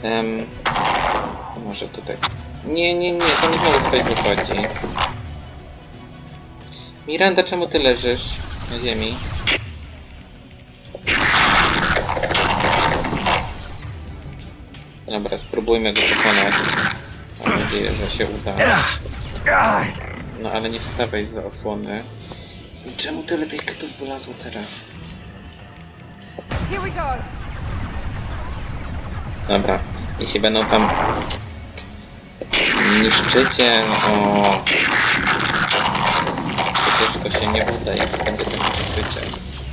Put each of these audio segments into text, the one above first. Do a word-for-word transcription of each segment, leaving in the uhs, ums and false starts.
Um, może tutaj. Nie, nie, nie, to mi znowu tutaj wychodzi. Miranda, czemu ty leżysz na ziemi? Dobra, spróbujmy go pokonać. Mam nadzieję, że się uda. No ale nie wstawaj za osłony. I czemu tyle tych ketów wylazło teraz? Dobra, jeśli będą tam niszczycie, o... przecież to się nie uda, jak będzie ten niszczyciel.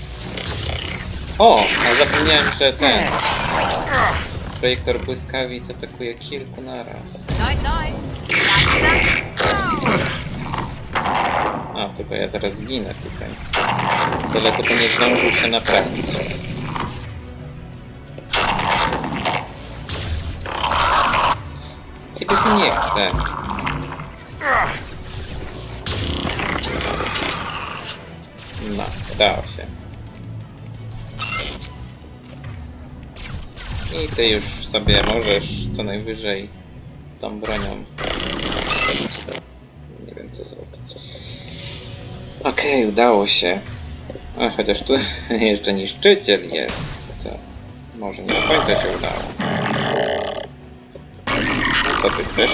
O! A zapomniałem, że ten... projektor błyskawic atakuje kilku naraz. A, tylko ja zaraz zginę tutaj. Tyle tylko nie zdążył się naprawić. Ciebie tu nie chcę. No, udało się. I ty już sobie możesz co najwyżej tą bronią. Nie wiem co zrobić. Okej, okay, udało się. A chociaż tu jeszcze niszczyciel jest. Co? Może nie do końca się udało. No co ty chcesz?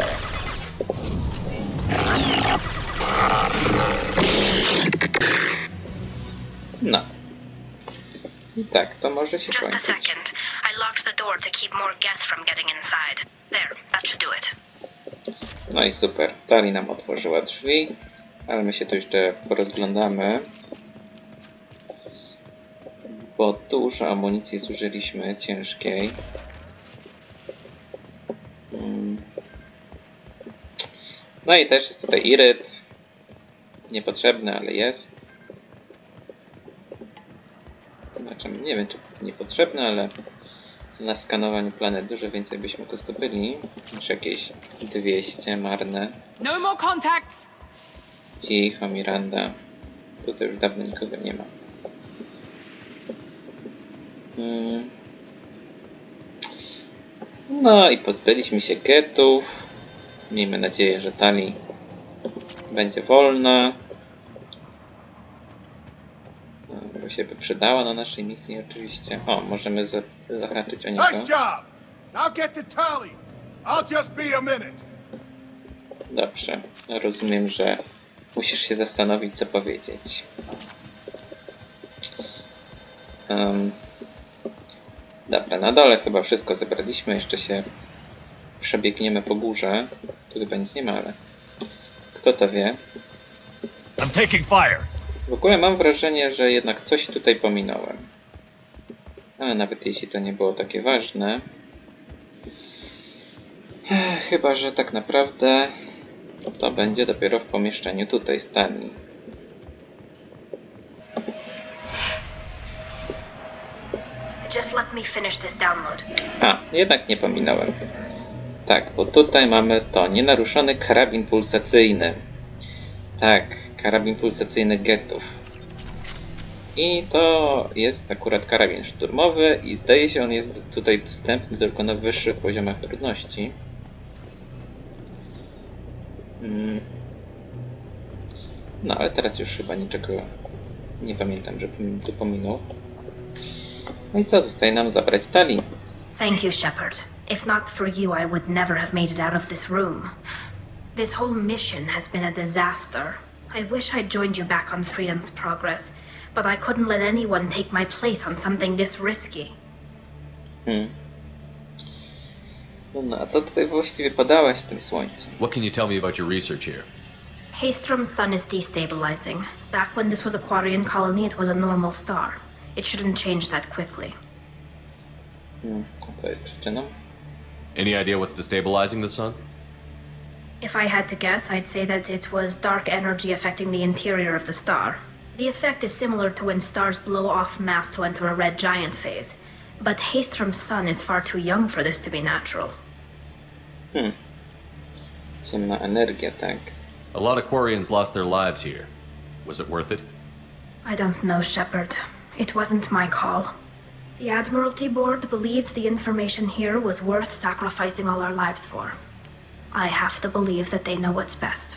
No. I tak, to może się kończyć. No i super. Tali nam otworzyła drzwi, ale my się tu jeszcze porozglądamy. Bo dużo amunicji zużyliśmy, ciężkiej. No i też jest tutaj iryt. Niepotrzebny, ale jest. Znaczy, nie wiem czy niepotrzebny, ale na skanowaniu planet dużo więcej byśmy go zdobyli niż jakieś dwieście marne. No more contacts. Cicho, Miranda. Tutaj już dawno nikogo nie ma. Hmm. No i pozbyliśmy się getów. Miejmy nadzieję, że Tali będzie wolna. Bo się by przydała na naszej misji oczywiście. O, możemy za zahaczyć o niego. Nice job. Now get to Tali. I'll just be a minute. Dobrze. Rozumiem, że musisz się zastanowić, co powiedzieć. Um, dobra, na dole chyba wszystko zebraliśmy. Jeszcze się przebiegniemy po górze. Tu chyba nic nie ma, ale kto to wie? I'm taking fire. W ogóle mam wrażenie, że jednak coś tutaj pominąłem. Ale nawet jeśli to nie było takie ważne. Chyba, że tak naprawdę to będzie dopiero w pomieszczeniu tutaj z Tali. Just let me finish this download. A, jednak nie pominąłem. Tak, bo tutaj mamy to nienaruszony karabin pulsacyjny. Tak, karabin pulsacyjny getów. I to jest akurat karabin szturmowy i zdaje się on jest tutaj dostępny tylko na wyższych poziomach trudności. Hmm. No ale teraz już chyba niczego nie pamiętam, żebym tu pominął. No i co, zostaje nam zabrać Tali. Thank you, Shepard. If not for you, I would never have made it out of this room. This whole mission has been a disaster. I wish I'd joined you back on Freedom's Progress, but I couldn't let anyone take my place on something this risky. Hmm. No a co tutaj właściwie padałaś z tym słońcem? What can you tell me about your research here? Haystrom's sun is destabilizing. Back when this was a Quarian colony, it was a normal star. It shouldn't change that quickly. Hmm. A co jest przyczyną? Any idea what's destabilizing the sun? If I had to guess, I'd say that it was dark energy affecting the interior of the star. The effect is similar to when stars blow off mass to enter a red giant phase. But Haystrom's sun is far too young for this to be natural. Hmm. Ciemna energia, tak. A lot of Quarians lost their lives here. Was it worth it? I don't know, Shepard. It wasn't my call. The Admiralty Board believed the information here was worth sacrificing all our lives for. I have to believe that they know what's best.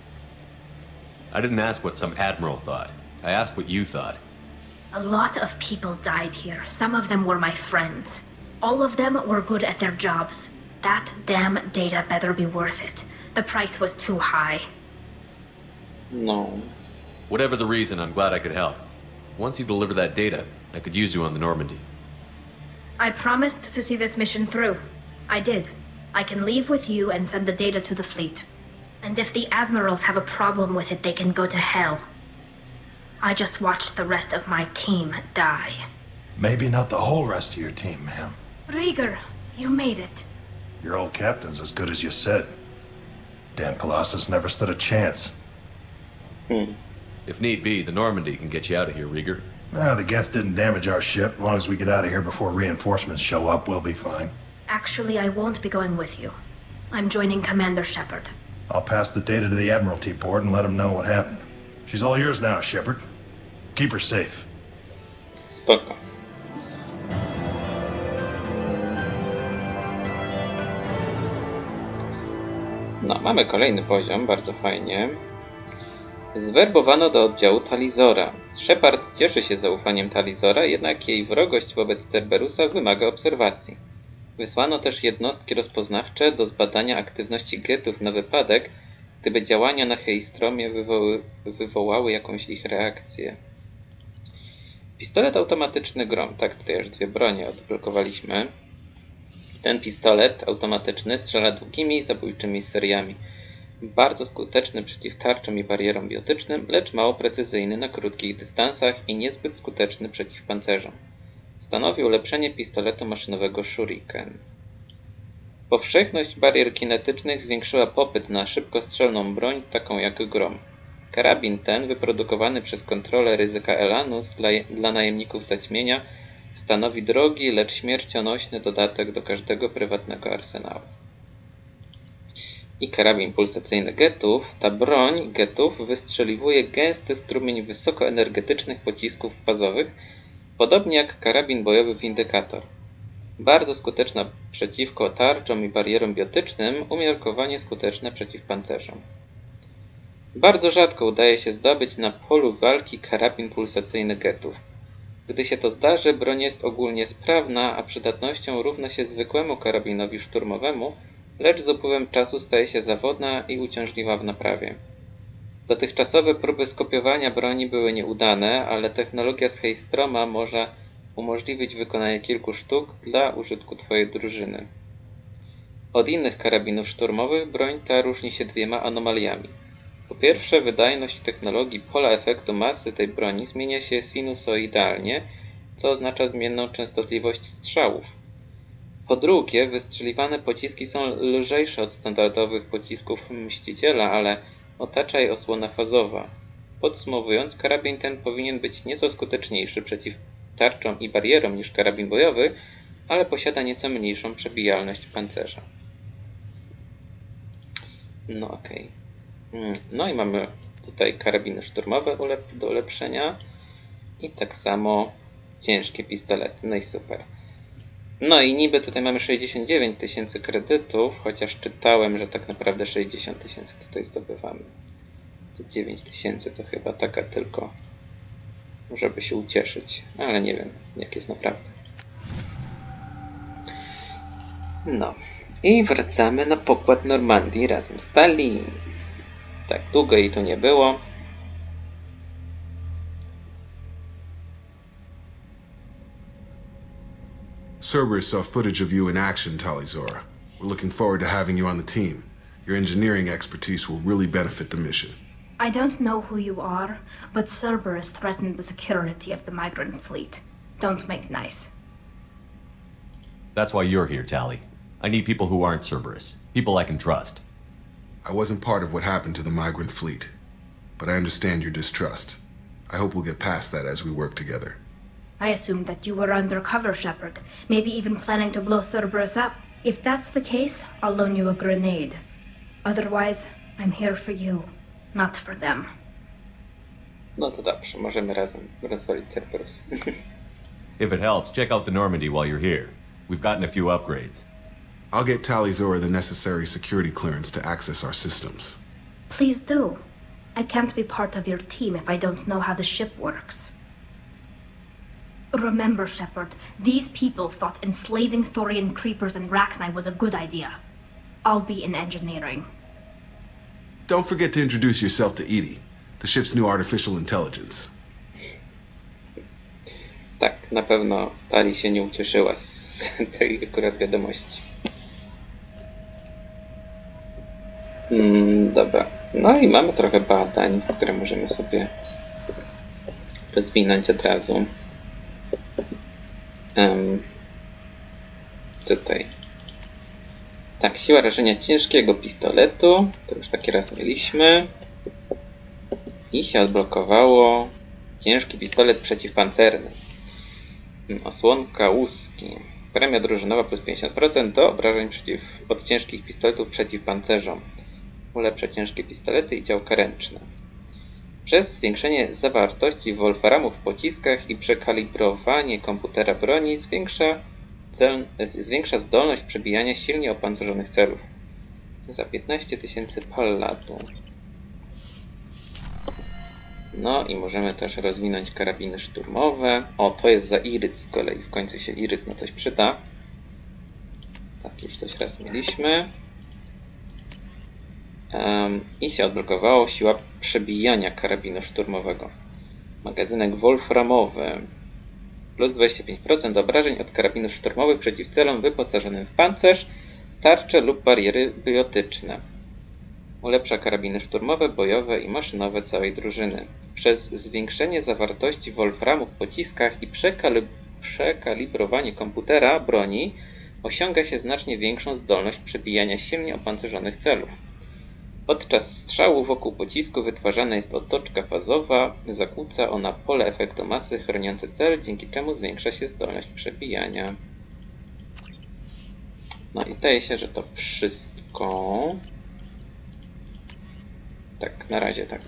I didn't ask what some admiral thought. I asked what you thought. A lot of people died here. Some of them were my friends. All of them were good at their jobs. That damn data better be worth it. The price was too high. No. Whatever the reason, I'm glad I could help. Once you deliver that data, I could use you on the Normandy. I promised to see this mission through. I did. I can leave with you and send the data to the fleet. And if the admirals have a problem with it, they can go to hell. I just watched the rest of my team die. Maybe not the whole rest of your team, ma'am. Rieger, you made it. Your old captain's as good as you said. Damn Colossus never stood a chance. Hmm. If need be, the Normandy can get you out of here, Rieger. Ah, the Geth didn't damage our ship. As long as we get out of here before reinforcements show up, we'll be fine. Actually, I won't be going with you. I'm joining Commander Shepard. I'll pass the data to the Admiralty Board and let them know what happened. She's all yours now, Shepard. Keep her safe. Spoko. No, mamy kolejny poziom, bardzo fajnie. Zwerbowano do oddziału Talizora. Shepard cieszy się zaufaniem Talizora, jednak jej wrogość wobec Cerberusa wymaga obserwacji. Wysłano też jednostki rozpoznawcze do zbadania aktywności Gethów na wypadek, gdyby działania na Heistromie wywoły, wywołały jakąś ich reakcję. Pistolet automatyczny Grom. Tak, tutaj już dwie bronie odblokowaliśmy. Ten pistolet automatyczny strzela długimi, zabójczymi seriami. Bardzo skuteczny przeciw tarczom i barierom biotycznym, lecz mało precyzyjny na krótkich dystansach i niezbyt skuteczny przeciw pancerzom. Stanowi ulepszenie pistoletu maszynowego Shuriken. Powszechność barier kinetycznych zwiększyła popyt na szybkostrzelną broń, taką jak Grom. Karabin ten, wyprodukowany przez kontrolę ryzyka Elanus dla, dla najemników zaćmienia, stanowi drogi, lecz śmiercionośny dodatek do każdego prywatnego arsenału. I karabin pulsacyjny Gethów. Ta broń Gethów wystrzeliwuje gęsty strumień wysokoenergetycznych pocisków fazowych, podobnie jak karabin bojowy Windykator. Bardzo skuteczna przeciwko tarczom i barierom biotycznym, umiarkowanie skuteczna przeciw pancerzom. Bardzo rzadko udaje się zdobyć na polu walki karabin pulsacyjny Gethów. Gdy się to zdarzy, broń jest ogólnie sprawna, a przydatnością równa się zwykłemu karabinowi szturmowemu, lecz z upływem czasu staje się zawodna i uciążliwa w naprawie. Dotychczasowe próby skopiowania broni były nieudane, ale technologia z Heistroma może umożliwić wykonanie kilku sztuk dla użytku Twojej drużyny. Od innych karabinów szturmowych broń ta różni się dwiema anomaliami. Po pierwsze, wydajność technologii pola efektu masy tej broni zmienia się sinusoidalnie, co oznacza zmienną częstotliwość strzałów. Po drugie, wystrzeliwane pociski są lżejsze od standardowych pocisków Mściciela, ale otacza je osłona fazowa. Podsumowując, karabin ten powinien być nieco skuteczniejszy przeciw tarczom i barierom niż karabin bojowy, ale posiada nieco mniejszą przebijalność pancerza. No okej. Okay. No i mamy tutaj karabiny szturmowe do ulepszenia i tak samo ciężkie pistolety. No i super. No i niby tutaj mamy sześćdziesiąt dziewięć tysięcy kredytów, chociaż czytałem, że tak naprawdę sześćdziesiąt tysięcy tutaj zdobywamy. To dziewięć tysięcy to chyba taka tylko, żeby się ucieszyć, ale nie wiem, jak jest naprawdę. No i wracamy na pokład Normandii razem z Tali. Tak długo jej tu nie było. Cerberus saw footage of you in action, Talizora. We're looking forward to having you on the team. Your engineering expertise will really benefit the mission. I don't know who you are, but Cerberus threatened the security of the migrant fleet. Don't make nice. That's why you're here, Tali. I need people who aren't Cerberus. People I can trust. I wasn't part of what happened to the migrant fleet, but I understand your distrust. I hope we'll get past that as we work together. I assumed that you were undercover, Shepard. Maybe even planning to blow Cerberus up. If that's the case, I'll loan you a grenade. Otherwise, I'm here for you, not for them. No to dobrze, możemy razem rozwalić Cerberus. If it helps, check out the Normandy while you're here. We've gotten a few upgrades. I'll get Talizora the necessary security clearance to access our systems. Please do. I can't be part of your team if I don't know how the ship works. Remember, Shepard, these people thought enslaving Thorian creepers in Rachni was a good idea. I'll be in engineering. Don't forget to introduce yourself to Edie, the ship's new artificial intelligence. Tak, na pewno Tali się nie ucieszyła z tej akurat wiadomości. Mm, dobra. No i mamy trochę badań, które możemy sobie rozwinąć od razu. Um, tutaj. Tak, siła rażenia ciężkiego pistoletu. To już taki raz mieliśmy. I się odblokowało ciężki pistolet przeciwpancerny. Osłonka łuski. Premia drużynowa plus pięćdziesiąt procent do obrażeń przeciw, od ciężkich pistoletów przeciwpancerzom. Ulepsza ciężkie pistolety i działka ręczne. Przez zwiększenie zawartości wolframu w pociskach i przekalibrowanie komputera broni zwiększa, cel, zwiększa zdolność przebijania silnie opancerzonych celów. Za piętnaście tysięcy pallatu. No i możemy też rozwinąć karabiny szturmowe. O, to jest za iryt z kolei. W końcu się iryt na coś przyda. Tak, już coś raz mieliśmy. Um, I się odblokowało siła przebijania karabinu szturmowego. Magazynek wolframowy. Plus dwadzieścia pięć procent obrażeń od karabinów szturmowych przeciw celom wyposażonym w pancerz, tarcze lub bariery biotyczne. Ulepsza karabiny szturmowe, bojowe i maszynowe całej drużyny. Przez zwiększenie zawartości wolframu w pociskach i przekalib przekalibrowanie komputera broni osiąga się znacznie większą zdolność przebijania silnie opancerzonych celów. Podczas strzału wokół pocisku wytwarzana jest otoczka fazowa, zakłóca ona pole efektu masy chroniące cel, dzięki czemu zwiększa się zdolność przebijania. No i zdaje się, że to wszystko. Tak, na razie tak.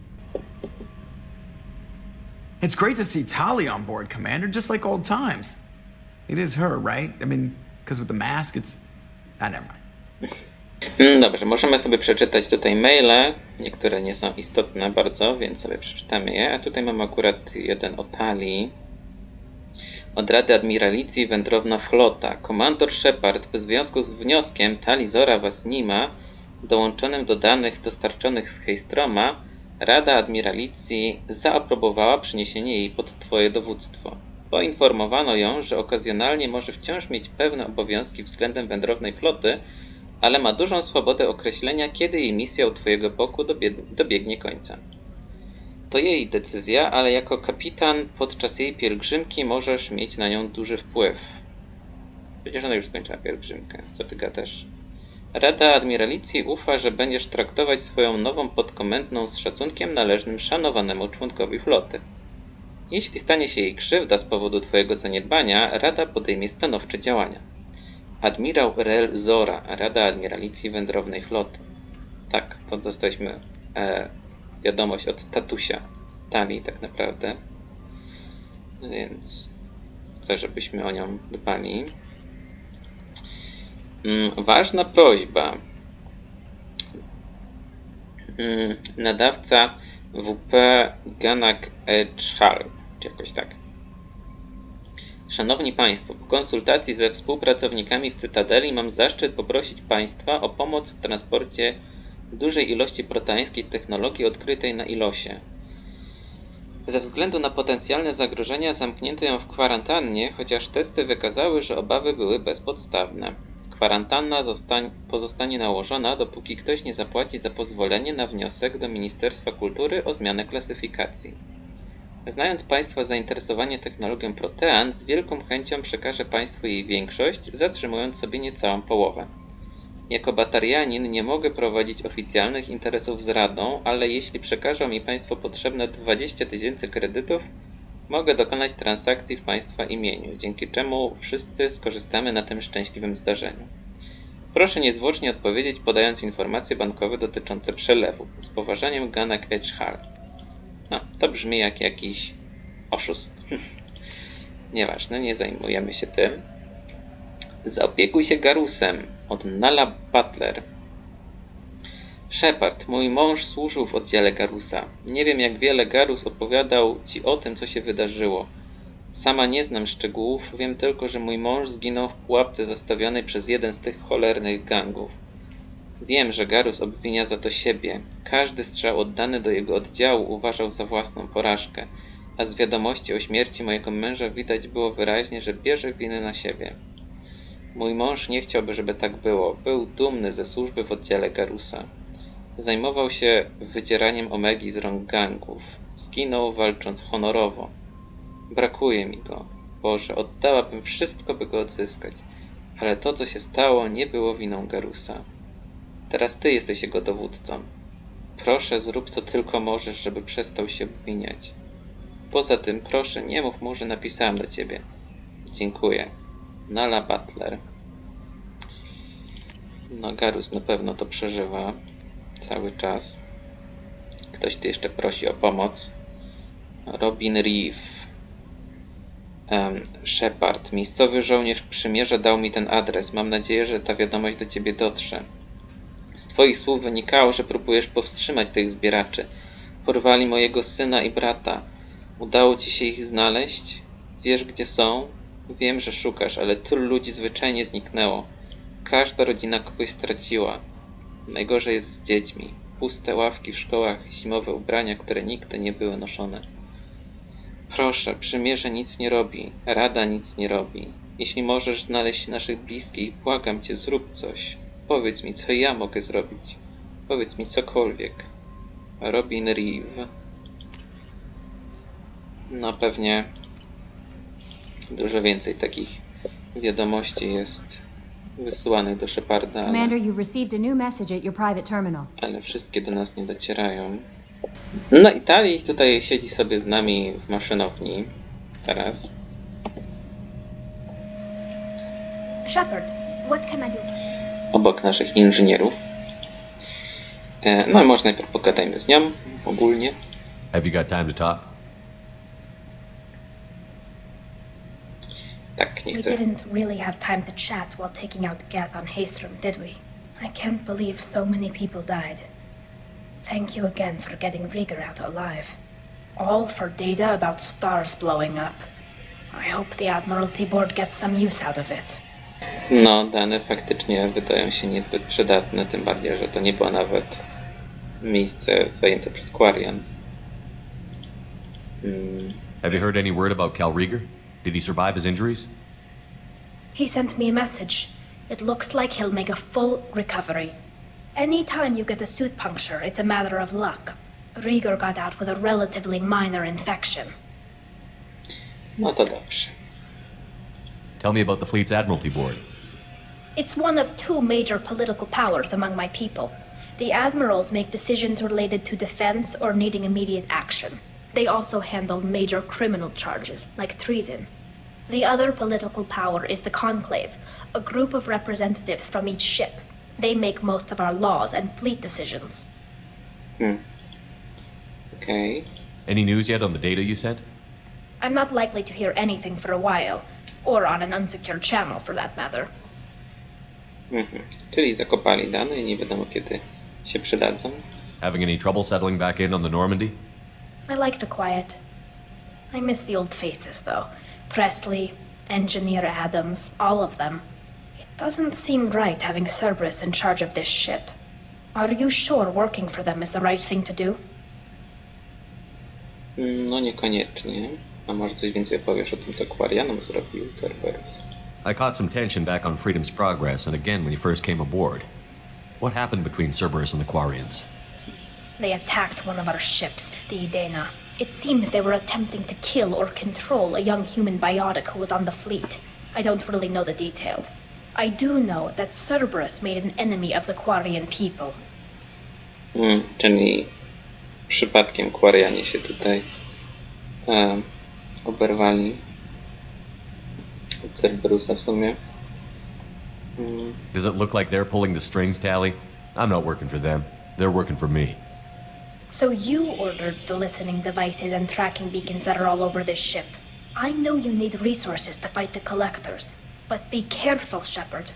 It's great to see Tali on board, Commander, just like old times. It is her, right? I mean, because with the mask, it's... Ah, never mind. Dobrze, możemy sobie przeczytać tutaj maile. Niektóre nie są istotne bardzo, więc sobie przeczytamy je. A tutaj mamy akurat jeden o Tali. Od Rady Admiralicji Wędrowna Flota. Komandor Shepard w związku z wnioskiem Talizora was nie ma, dołączonym do danych dostarczonych z Hejstroma, Rada Admiralicji zaaprobowała przeniesienie jej pod twoje dowództwo. Poinformowano ją, że okazjonalnie może wciąż mieć pewne obowiązki względem wędrownej floty, ale ma dużą swobodę określenia, kiedy jej misja u twojego boku dobiegnie końca. To jej decyzja, ale jako kapitan podczas jej pielgrzymki możesz mieć na nią duży wpływ. Przecież ona już skończyła pielgrzymkę, co ty gadasz? Rada Admiralicji ufa, że będziesz traktować swoją nową podkomendną z szacunkiem należnym szanowanemu członkowi floty. Jeśli stanie się jej krzywda z powodu twojego zaniedbania, Rada podejmie stanowcze działania. Admirał Rel Zora, Rada Admiralicji Wędrownej Floty. Tak, to dostaliśmy e, wiadomość od tatusia Tali tak naprawdę. Więc chcę, żebyśmy o nią dbali. Mm, ważna prośba. Mm, nadawca W P Ganak Edgehal, czy jakoś tak. Szanowni Państwo, po konsultacji ze współpracownikami w Cytadeli mam zaszczyt poprosić Państwa o pomoc w transporcie dużej ilości proteańskiej technologii odkrytej na Ilosie. Ze względu na potencjalne zagrożenia zamknięto ją w kwarantannie, chociaż testy wykazały, że obawy były bezpodstawne. Kwarantanna pozostanie nałożona, dopóki ktoś nie zapłaci za pozwolenie na wniosek do Ministerstwa Kultury o zmianę klasyfikacji. Znając Państwa zainteresowanie technologią Protean, z wielką chęcią przekażę Państwu jej większość, zatrzymując sobie niecałą połowę. Jako batarianin nie mogę prowadzić oficjalnych interesów z Radą, ale jeśli przekażą mi Państwo potrzebne dwadzieścia tysięcy kredytów, mogę dokonać transakcji w Państwa imieniu, dzięki czemu wszyscy skorzystamy na tym szczęśliwym zdarzeniu. Proszę niezwłocznie odpowiedzieć, podając informacje bankowe dotyczące przelewu. Z poważaniem, Ganak Edgehal. No, to brzmi jak jakiś oszust. Nieważne, nie zajmujemy się tym. Zaopiekuj się Garusem od Nala Butler. Shepard, mój mąż służył w oddziale Garusa. Nie wiem, jak wiele Garus opowiadał ci o tym, co się wydarzyło. Sama nie znam szczegółów, wiem tylko, że mój mąż zginął w pułapce zastawionej przez jeden z tych cholernych gangów. Wiem, że Garus obwinia za to siebie. Każdy strzał oddany do jego oddziału uważał za własną porażkę, a z wiadomości o śmierci mojego męża widać było wyraźnie, że bierze winę na siebie. Mój mąż nie chciałby, żeby tak było. Był dumny ze służby w oddziale Garusa. Zajmował się wydzieraniem Omegi z rąk gangów. Zginął walcząc honorowo. Brakuje mi go. Boże, oddałabym wszystko, by go odzyskać. Ale to, co się stało, nie było winą Garusa. Teraz ty jesteś jego dowódcą. Proszę, zrób co tylko możesz, żeby przestał się obwiniać. Poza tym, proszę, nie mów mu, że napisałem do ciebie. Dziękuję. Nala Butler. No, Garus na pewno to przeżywa cały czas. Ktoś tu jeszcze prosi o pomoc. Robin Reeve. Um, Shepard. Miejscowy żołnierz przymierza dał mi ten adres. Mam nadzieję, że ta wiadomość do ciebie dotrze. Z twoich słów wynikało, że próbujesz powstrzymać tych zbieraczy. Porwali mojego syna i brata. Udało ci się ich znaleźć? Wiesz, gdzie są? Wiem, że szukasz, ale tylu ludzi zwyczajnie zniknęło. Każda rodzina kogoś straciła. Najgorzej jest z dziećmi. Puste ławki w szkołach, zimowe ubrania, które nigdy nie były noszone. Proszę, przymierze nic nie robi. Rada nic nie robi. Jeśli możesz znaleźć naszych bliskich, błagam cię, zrób coś. Powiedz mi, co ja mogę zrobić. Powiedz mi cokolwiek. Robin Reeve. No pewnie dużo więcej takich wiadomości jest wysyłanych do Sheparda, ale, Commander, you've received a new message at your private terminal. ale wszystkie do nas nie docierają. No i Tali tutaj siedzi sobie z nami w maszynowni teraz. Shepard, what can I do? Obok naszych inżynierów. E, no i może najpierw pogadajmy z nią ogólnie. Have you got time to talk? Tak, nie We chcę. didn't really have time to chat while taking out Gath on Haestrom, did we? I can't believe so many people died. Thank you again for getting Rieger out alive. All for data about stars blowing up. I hope the Admiralty Board gets some use out of it. No, dane faktycznie wydają się niezbyt przydatne, tym bardziej, że to nie było nawet miejsce zajęte przez Quarian. Hmm. Have you heard any word about Cal Rieger? Did he survive his injuries? He sent me a message. It looks like he'll make a full recovery. Anytime you get a suit puncture, it's a matter of luck. Rieger got out with a relatively minor infection. No to dobrze. Tell me about the fleet's Admiralty Board. It's one of two major political powers among my people. The admirals make decisions related to defense or needing immediate action. They also handle major criminal charges, like treason. The other political power is the Conclave, a group of representatives from each ship. They make most of our laws and fleet decisions. Hmm. Okay. Any news yet on the data you sent? I'm not likely to hear anything for a while, or on an unsecured channel for that matter. Mhm. Czyli zakopali dane i nie wiadomo kiedy się przydadzą. Having any trouble settling back in on the Normandy? I like the quiet. I miss the old faces, though. Presley, Engineer Adams, all of them. It doesn't seem right having Cerberus in charge of this ship. Are you sure working for them is the right thing to do? No niekoniecznie. A może coś więcej opowiesz o tym, co Quarianom zrobił Cerberus? I caught some tension back on Freedom's Progress and again when you first came aboard. What happened between Cerberus and the Quarians? They attacked one of our ships, the Edena. It seems they were attempting to kill or control a young human biotic who was on the fleet. I don't really know the details. I do know that Cerberus made an enemy of the Quarian people. Hmm, czyli przypadkiem Quarianie się tutaj e, oberwali od Cerberusa w sumie. Hmm. Does it look like they're pulling the strings, Tally? I'm not working for them. They're working for me. So you ordered the listening devices and tracking beacons that are all over this ship. I know you need resources to fight the Collectors, but be careful, Shepard.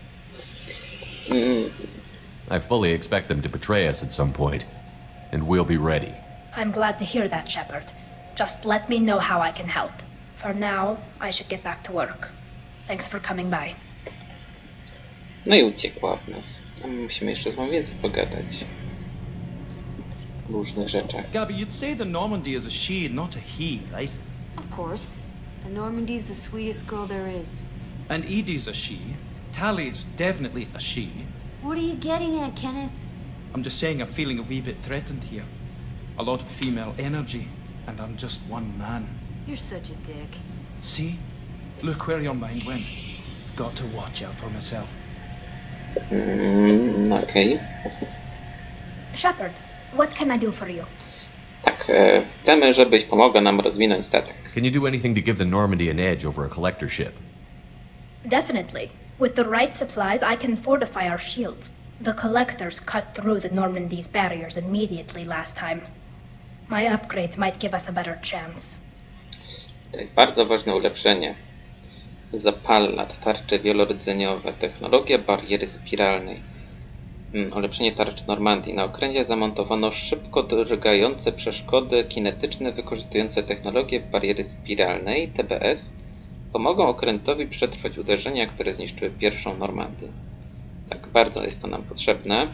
Mm, I fully expect them to betray us at some point, and we'll be ready. I'm glad to hear that, Shepard. Just let me know how I can help. For now, I should get back to work. Thanks for coming by. no i uciekła od nas. A my musimy jeszcze z nią więcej pogadać. O różnych rzeczach. Gabby, you'd say the Normandy is a she, not a he, right? Of course. The Normandy's the sweetest girl there is. And Edie's a she. Tally's definitely a she. What are you getting at, Kenneth? I'm just saying I'm feeling a wee bit threatened here. A lot of female energy, and I'm just one man. You're such a dick. See? Look where your mind went. I've got to watch out for myself. Mm, Okej. Okay. Shepard, what can I do for you? Tak, e, chcemy, żebyś pomogła nam rozwinąć statek. Can you do anything to give the Normandy an edge over a collector ship? Definitely. With the right supplies, I can fortify our shields. The Collectors cut through the Normandy's barriers immediately last time. My upgrades might give us a better chance. To jest bardzo ważne ulepszenie. Zapalna, tarcze wielorodzeniowe, technologia bariery spiralnej. Hmm, ulepszenie tarczy Normandii. Na okręcie zamontowano szybko drgające przeszkody kinetyczne wykorzystujące technologię bariery spiralnej, T B S. Pomogą okrętowi przetrwać uderzenia, które zniszczyły pierwszą Normandię. Tak, bardzo jest to nam potrzebne.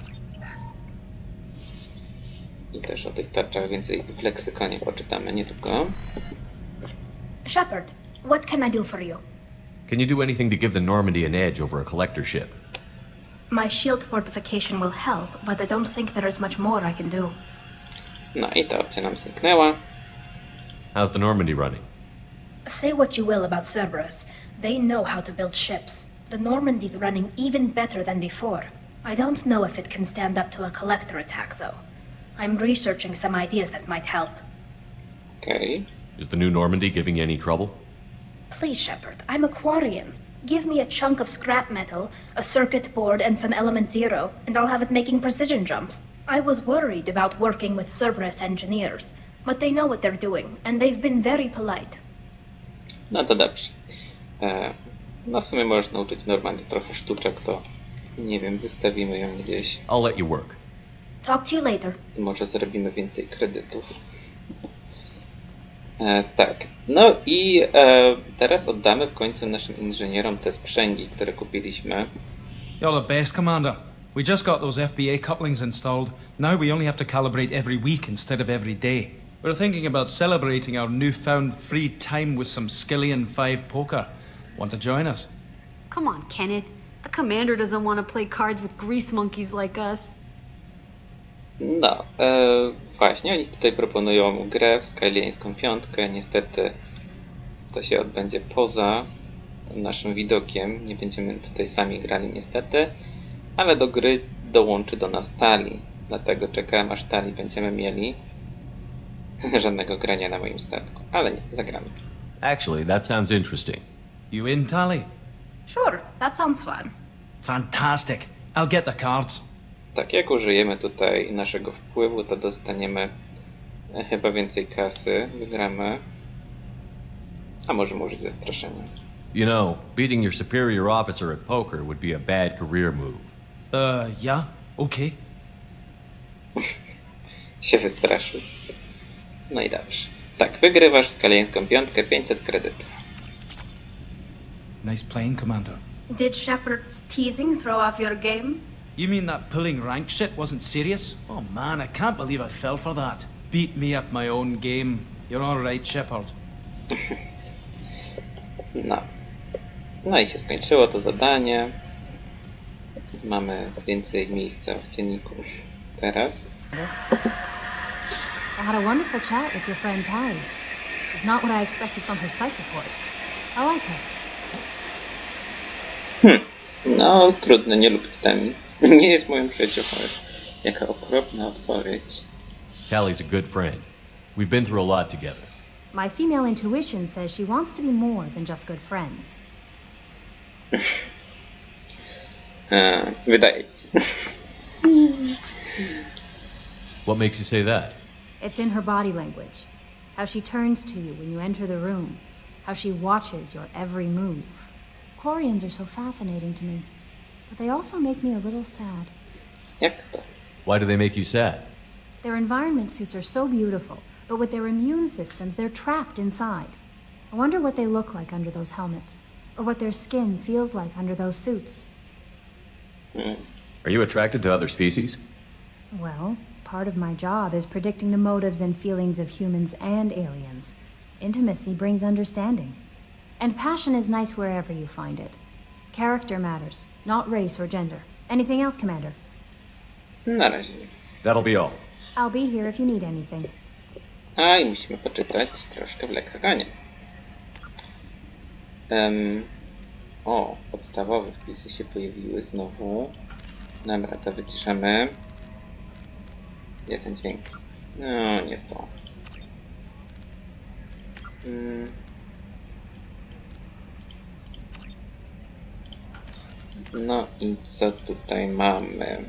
I też o tych tarczach więcej w leksykonie poczytamy niedługo. Shepard, what can I do for you? Can you do anything to give the Normandy an edge over a collector ship? My shield fortification will help, but I don't think there is much more I can do. No i ta opcja nam zniknęła. How's the Normandy running? Say what you will about Cerberus, they know how to build ships. The Normandy's running even better than before. I don't know if it can stand up to a Collector attack, though. I'm researching some ideas that might help. Okay. Is the new Normandy giving you any trouble? Please, Shepard, I'm a Quarian. Give me a chunk of scrap metal, a circuit board, and some element zero, and I'll have it making precision jumps. I was worried about working with Cerberus engineers, but they know what they're doing, and they've been very polite. No to dobrze. E, no w sumie możesz nauczyć Normandii trochę sztuczek, to nie wiem, wystawimy ją gdzieś. I'll let you work. Talk to you later. Może zrobimy więcej kredytów. E, tak. No i e, teraz oddamy w końcu naszym inżynierom te sprzęgi, które kupiliśmy. You're the best, Commander. We just got those F B A couplings installed. Now we only have to calibrate every week instead of every day. We're thinking about celebrating our newfound free time with some Skillian five poker. Want to join us? Come on, Kenneth. The Commander doesn't want to play cards with grease monkeys like us. No, e, właśnie, oni tutaj proponują grę w Skyliańską piątkę. Niestety to się odbędzie poza naszym widokiem. Nie będziemy tutaj sami grali niestety, ale do gry dołączy do nas Tali. Dlatego czekałem, aż Tali będziemy mieli. Żadnego grania na moim statku, ale nie, zagramy. Actually, that sounds interesting. You in, Tally? Sure, that sounds fun. Fantastic. I'll get the cards. Tak, jak użyjemy tutaj naszego wpływu, to dostaniemy chyba więcej kasy, wygramy. A możemy użyć zastraszenia. You know, beating your superior officer at poker would be a bad career move. Uh, yeah, okay. Się wystraszył. No i dobrze. Tak, wygrywasz Skaliańską piątkę, pięćset kredytów. Nice playing, Commander. Did Shepard's teasing throw off your game? You mean that pulling rank shit wasn't serious? Oh man, I can't believe I fell for that. Beat me at my own game. You're all right, Shepard. No. No i się skończyło to zadanie. Więc mamy więcej miejsca w dzienniku. Teraz. I had a wonderful chat with your friend Tali. She's not what I expected from her psych report. I like her. Hmm. No, trudno nie lubić Tami. Nie jest moją przyjaciółką. Jaka okropna odpowiedź. Tally's a good friend. We've been through a lot together. My female intuition says she wants to be more than just good friends. A, wydaje ci. What makes you say that? It's in her body language. How she turns to you when you enter the room. how she watches your every move. Quarians are so fascinating to me, but they also make me a little sad. Jak to? Why do they make you sad? Their environment suits are so beautiful, but with their immune systems, they're trapped inside. I wonder what they look like under those helmets, or what their skin feels like under those suits. Hmm. Are you attracted to other species? Well, part of my job is predicting the motives and feelings of humans and aliens. Intimacy brings understanding. And passion is nice wherever you find it. Character matters, not race or gender. Anything else, Commander? Na razie. That'll be all. I'll be here if you need anything. A i musimy poczytać troszkę w leksykonie. Um, o, podstawowe wpisy się pojawiły znowu. Dobra, to wyciszamy. Gdzie ten dźwięk? No, nie to. Hmm. No i co tutaj mamy?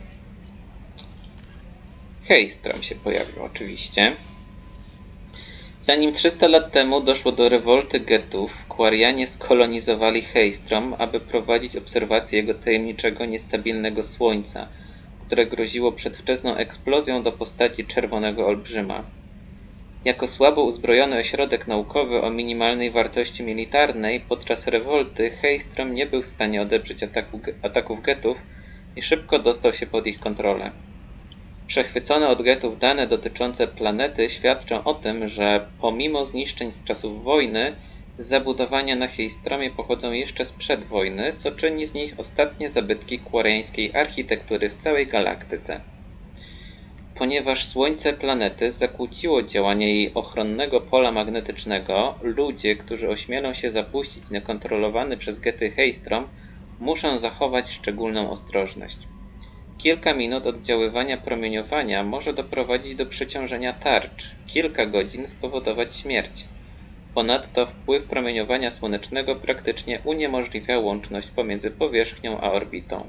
Heistrom się pojawił oczywiście. Zanim trzysta lat temu doszło do rewolty Getów, Quarianie skolonizowali Heistrom, aby prowadzić obserwację jego tajemniczego, niestabilnego słońca, które groziło przedwczesną eksplozją do postaci czerwonego olbrzyma. Jako słabo uzbrojony ośrodek naukowy o minimalnej wartości militarnej, podczas rewolty Heistrom nie był w stanie odeprzeć ataku, ataków Getów i szybko dostał się pod ich kontrolę. Przechwycone od Getów dane dotyczące planety świadczą o tym, że pomimo zniszczeń z czasów wojny, zabudowania na Heistromie pochodzą jeszcze sprzed wojny, co czyni z nich ostatnie zabytki quariańskiej architektury w całej galaktyce. Ponieważ słońce planety zakłóciło działanie jej ochronnego pola magnetycznego, ludzie, którzy ośmielą się zapuścić nekontrolowany przez Gety Heistrom, muszą zachować szczególną ostrożność. Kilka minut oddziaływania promieniowania może doprowadzić do przeciążenia tarcz, kilka godzin spowodować śmierć. Ponadto wpływ promieniowania słonecznego praktycznie uniemożliwia łączność pomiędzy powierzchnią a orbitą.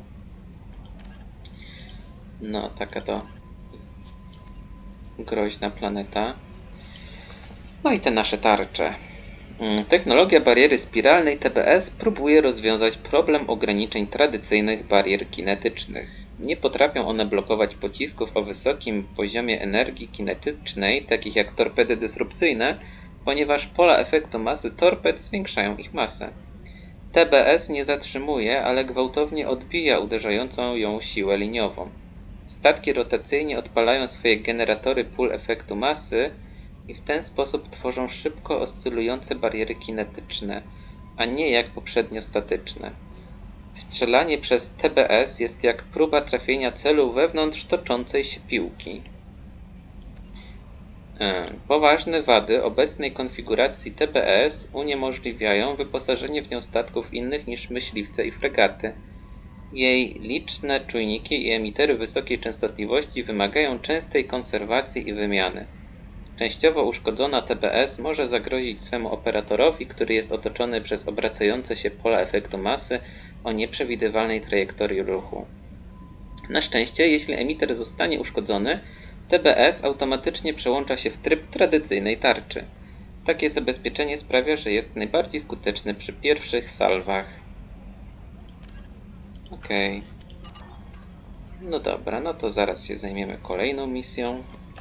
No, taka to groźna planeta. No i te nasze tarcze. Technologia bariery spiralnej T B S próbuje rozwiązać problem ograniczeń tradycyjnych barier kinetycznych. Nie potrafią one blokować pocisków o wysokim poziomie energii kinetycznej, takich jak torpedy dysrupcyjne, ponieważ pola efektu masy torped zwiększają ich masę. T B S nie zatrzymuje, ale gwałtownie odbija uderzającą ją siłę liniową. Statki rotacyjnie odpalają swoje generatory pól efektu masy i w ten sposób tworzą szybko oscylujące bariery kinetyczne, a nie jak poprzednio statyczne. Strzelanie przez T B S jest jak próba trafienia celu wewnątrz toczącej się piłki. Poważne wady obecnej konfiguracji T B S uniemożliwiają wyposażenie w nią statków innych niż myśliwce i fregaty. Jej liczne czujniki i emitery wysokiej częstotliwości wymagają częstej konserwacji i wymiany. Częściowo uszkodzona T B S może zagrozić swemu operatorowi, który jest otoczony przez obracające się pola efektu masy o nieprzewidywalnej trajektorii ruchu. Na szczęście, jeśli emiter zostanie uszkodzony, T B S automatycznie przełącza się w tryb tradycyjnej tarczy. Takie zabezpieczenie sprawia, że jest najbardziej skuteczny przy pierwszych salwach. Okej. Okay. No dobra, no to zaraz się zajmiemy kolejną misją.